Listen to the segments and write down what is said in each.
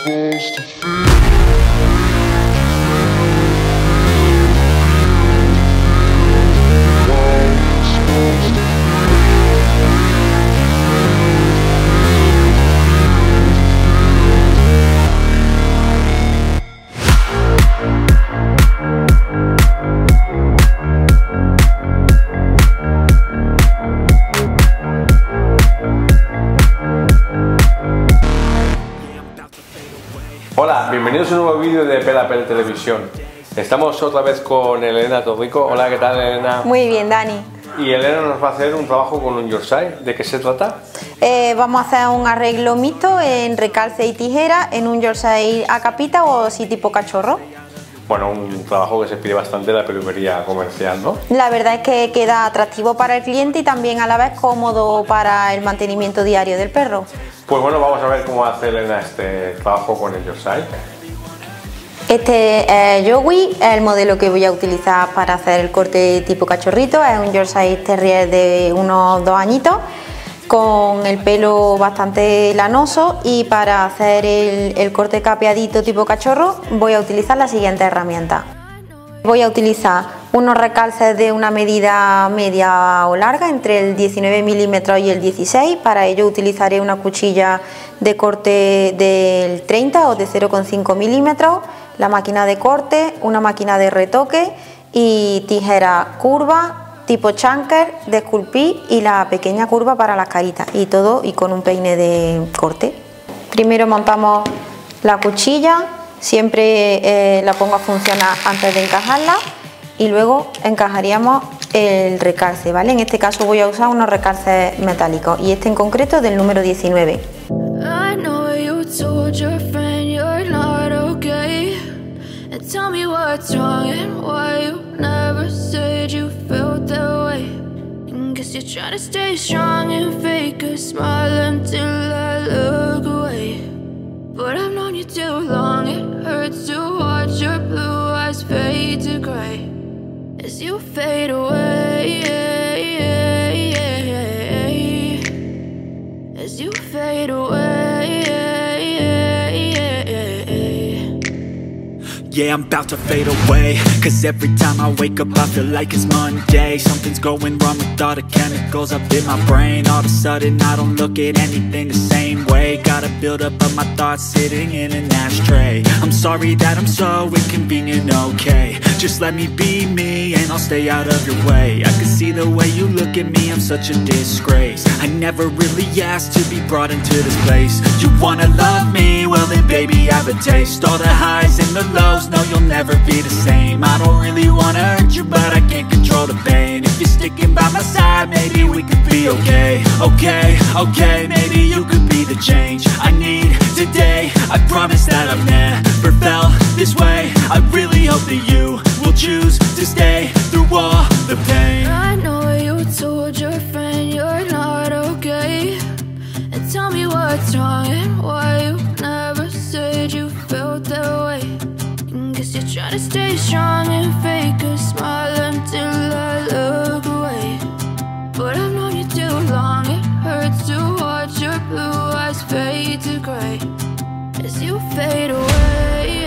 supposed to feel. Hola, bienvenidos a un nuevo vídeo de Pelapel Televisión. Estamos otra vez con Elena Torrico. Hola, ¿qué tal, Elena? Muy bien, Dani. Y Elena nos va a hacer un trabajo con un Yorkshire. ¿De qué se trata? Vamos a hacer un arreglo mixto en recalce y tijera en un Yorkshire a capita o así tipo cachorro. Bueno, un trabajo que se pide bastante en la peluquería comercial, ¿no? La verdad es que queda atractivo para el cliente y también a la vez cómodo para el mantenimiento diario del perro. Pues bueno, vamos a ver cómo hace Elena este trabajo con el Yorkshire. Este es Joey, es el modelo que voy a utilizar para hacer el corte tipo cachorrito. Es un Yorkshire Terrier de unos 2 añitos, con el pelo bastante lanoso, y para hacer el corte capeadito tipo cachorro voy a utilizar la siguiente herramienta. Voy a utilizar unos recalces de una medida media o larga, entre el 19 milímetros y el 16. Para ello utilizaré una cuchilla de corte del 30 o de 0,5 milímetros, la máquina de corte, una máquina de retoque y tijera curva tipo chunker de esculpir y la pequeña curva para las caritas, y todo y con un peine de corte. Primero montamos la cuchilla, siempre la pongo a funcionar antes de encajarla, y luego encajaríamos el recalce, ¿vale? En este caso voy a usar unos recalces metálicos y este en concreto del número 19. Tell me what's wrong and why you never said you felt that way. And guess you're trying to stay strong and fake a smile until I look away. But I've known you too long, it hurts to watch your blue eyes fade to grey as you fade away, as you fade away. Yeah, I'm about to fade away, cause every time I wake up I feel like it's Monday. Something's going wrong with all the chemicals up in my brain. All of a sudden I don't look at anything the same way. Got a build up of my thoughts sitting in an ashtray. I'm sorry that I'm so inconvenient, okay. Just let me be me and I'll stay out of your way. I can see the way you look at me, I'm such a disgrace. I never really asked to be brought into this place. You wanna love me? Well then baby I have a taste. All the highs and the lows, no, you'll never be the same. I don't really wanna hurt you, but I can't control the pain. If you're sticking by my side, maybe we could be okay. Okay, maybe you could be the change I need today. I promise that I've never felt this way. I really hope that you will choose to stay through all the pain. I know you told your friend you're not okay, and tell me what's wrong and why you never said you felt that way. Guess you're trying to stay strong and fake a smile until I look away. But I've known you too long, it hurts to watch your blue eyes fade to grey as you fade away.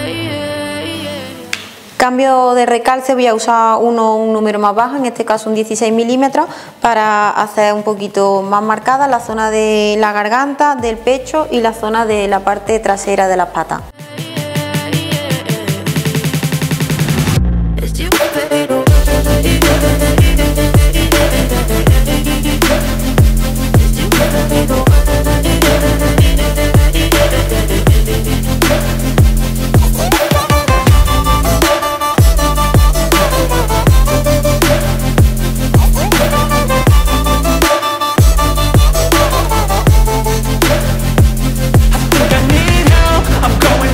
Cambio de recalce, voy a usar un número más bajo, en este caso un 16 milímetros, para hacer un poquito más marcada la zona de la garganta, del pecho y la zona de la parte trasera de las patas. I'm going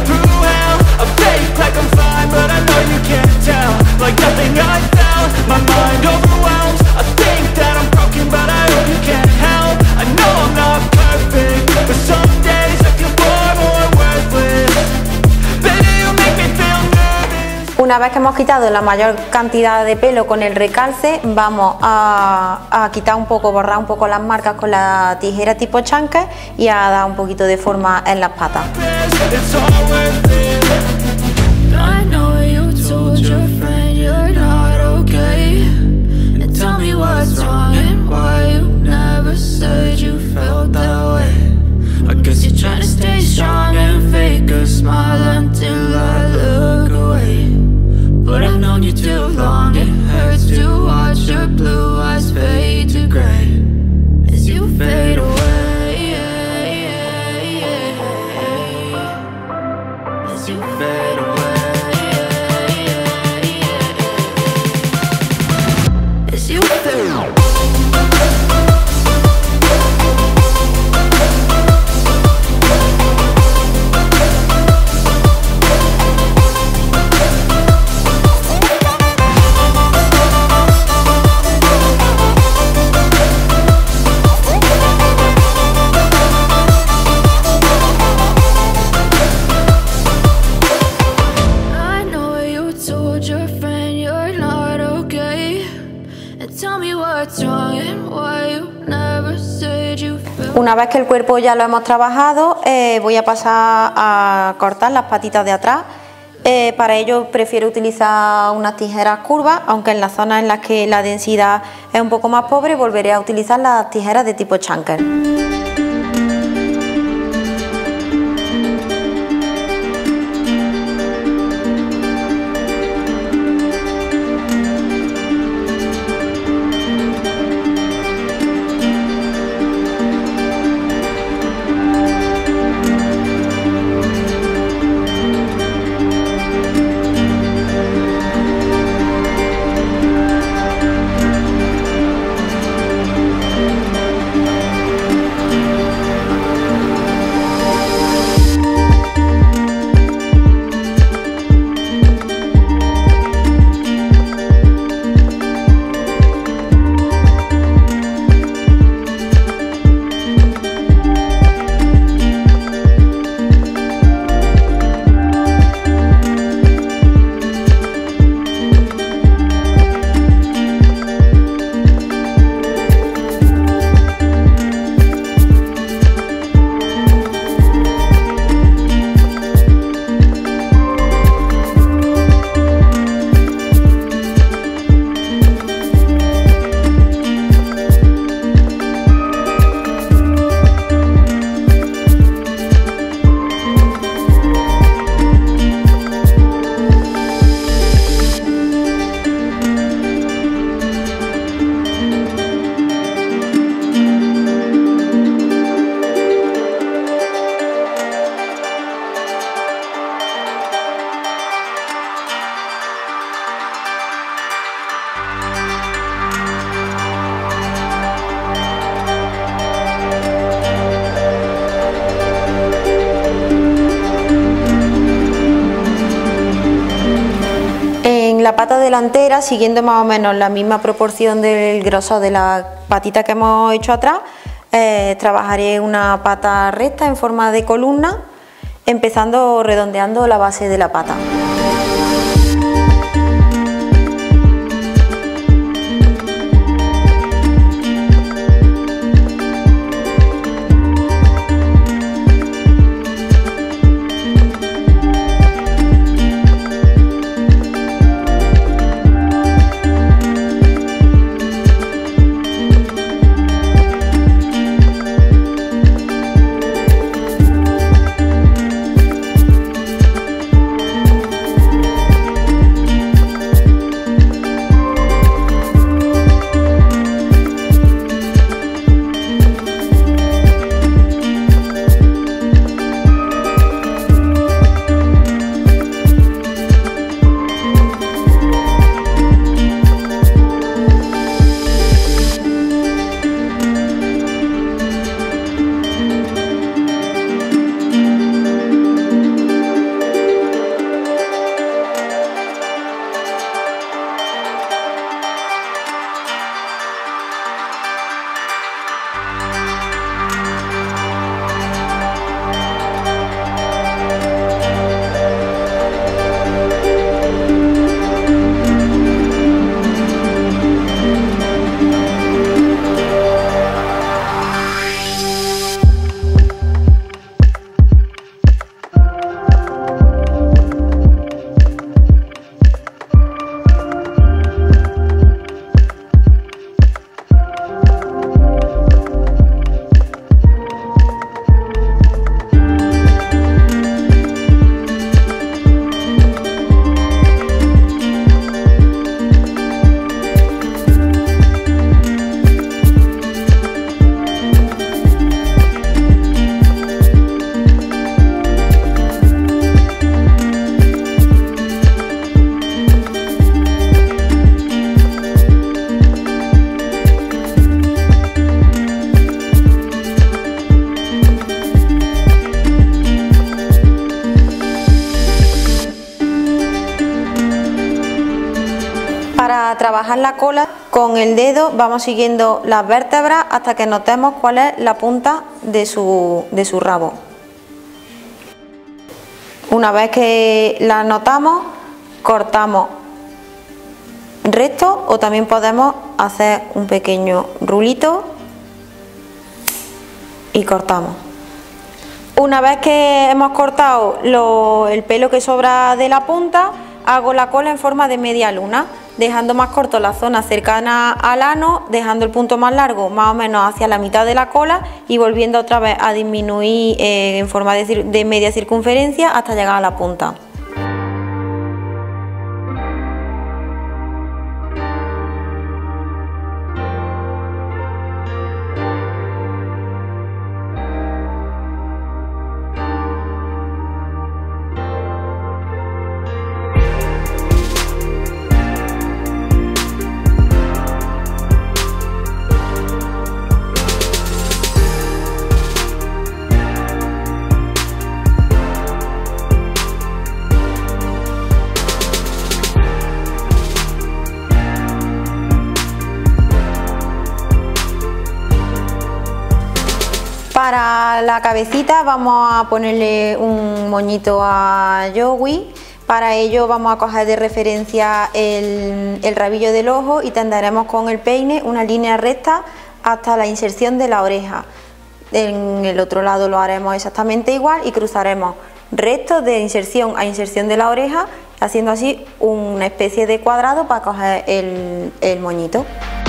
Una vez que hemos quitado la mayor cantidad de pelo con el recalce, vamos a quitar un poco, borrar un poco las marcas con la tijera tipo chanque y a dar un poquito de forma en las patas. I know you told your friend you're not okay, and tell me what's wrong and why you never said you felt that way. I guess you're trying to stay strong and fake a smile until I look away, but I've known you too long. It hurts to watch your blue eyes fade to gray as you fade away, as you fade away. You feel Una vez que el cuerpo ya lo hemos trabajado, voy a pasar a cortar las patitas de atrás. Para ello prefiero utilizar unas tijeras curvas, aunque en las zonas en las que la densidad es un poco más pobre volveré a utilizar las tijeras de tipo chanker. La pata delantera, siguiendo más o menos la misma proporción del grosor de la patita que hemos hecho atrás, trabajaré una pata recta en forma de columna, empezando redondeando la base de la pata. trabajar la cola, con el dedo vamos siguiendo las vértebras hasta que notemos cuál es la punta de su rabo. Una vez que la notamos, cortamos recto o también podemos hacer un pequeño rulito y cortamos. Una vez que hemos cortado el pelo que sobra de la punta, hago la cola en forma de media luna, dejando más corto la zona cercana al ano, dejando el punto más largo más o menos hacia la mitad de la cola y volviendo otra vez a disminuir en forma de media circunferencia hasta llegar a la punta. Para la cabecita vamos a ponerle un moñito a Joey. Para ello vamos a coger de referencia el rabillo del ojo y tenderemos con el peine una línea recta hasta la inserción de la oreja. En el otro lado lo haremos exactamente igual y cruzaremos recto de inserción a inserción de la oreja, haciendo así una especie de cuadrado para coger el moñito.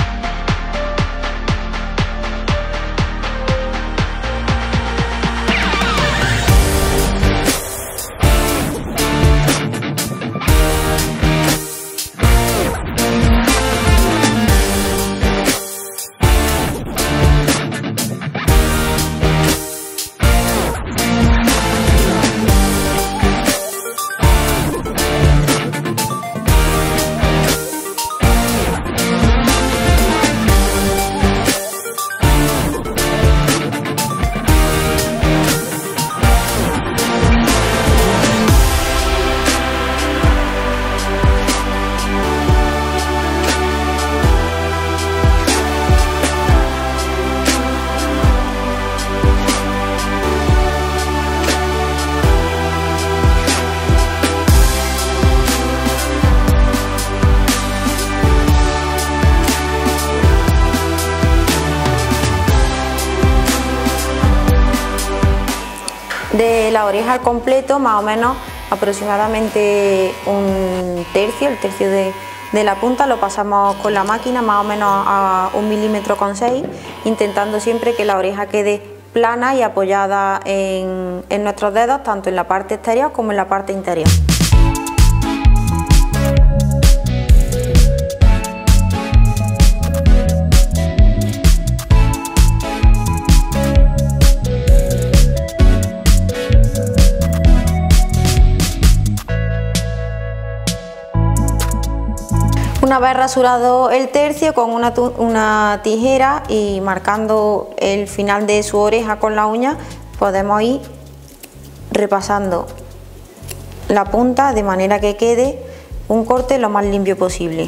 De la oreja al completo, más o menos aproximadamente un tercio, el tercio de la punta lo pasamos con la máquina más o menos a 1,6 milímetros, intentando siempre que la oreja quede plana y apoyada en nuestros dedos, tanto en la parte exterior como en la parte interior. Una vez rasurado el tercio, con una tijera y marcando el final de su oreja con la uña, podemos ir repasando la punta de manera que quede un corte lo más limpio posible.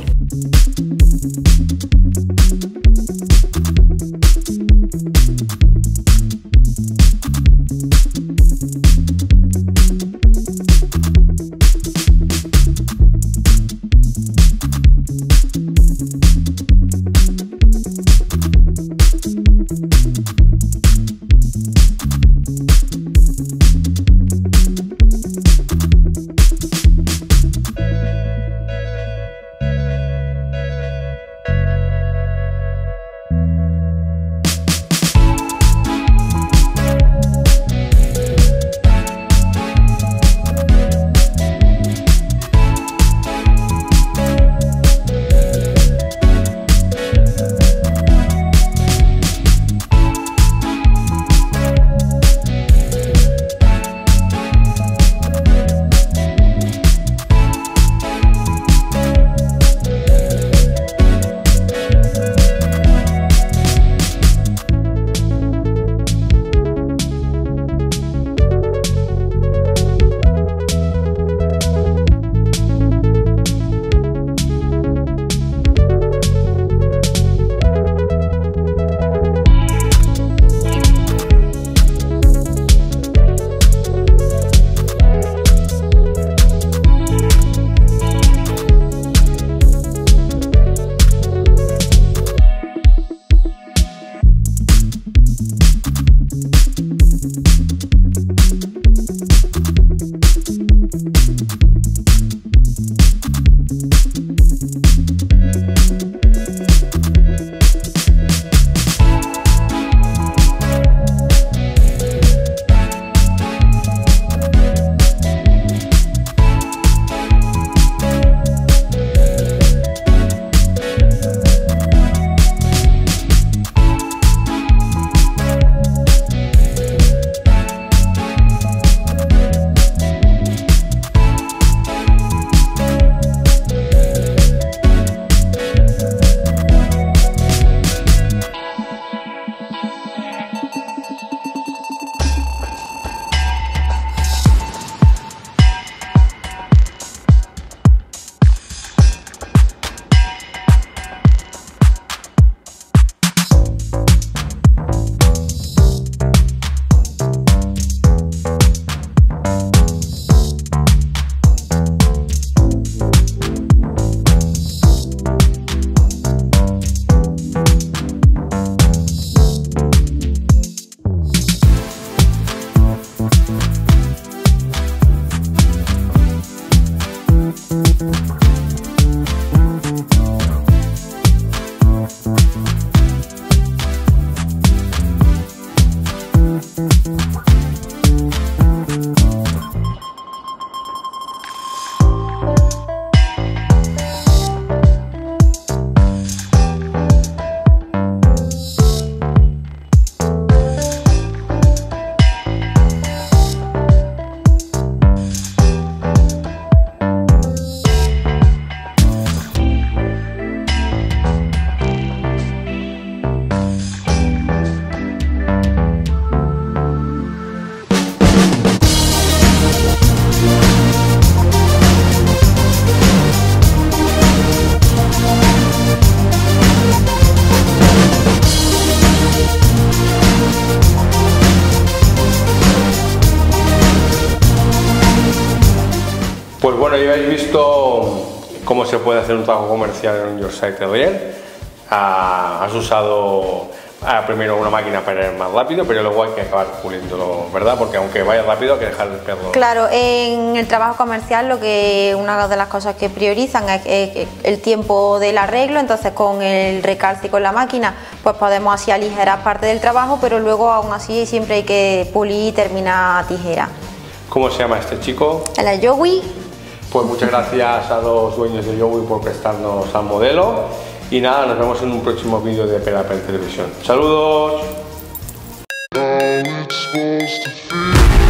Pues bueno, ya habéis visto cómo se puede hacer un trabajo comercial en un Yorkshire Terrier. Has usado primero una máquina para ir más rápido, pero luego hay que acabar puliéndolo, ¿verdad? Porque aunque vaya rápido hay que dejar el perro. Claro, en el trabajo comercial una de las cosas que priorizan es el tiempo del arreglo, entonces con el recalce y con la máquina pues podemos así aligerar parte del trabajo, pero luego aún así siempre hay que pulir y terminar a tijera. ¿Cómo se llama este chico? La Yowie. Pues muchas gracias a los dueños de Yowie por prestarnos al modelo. Y nada, nos vemos en un próximo vídeo de Pela Pel Televisión. ¡Saludos! How it's supposed to feel.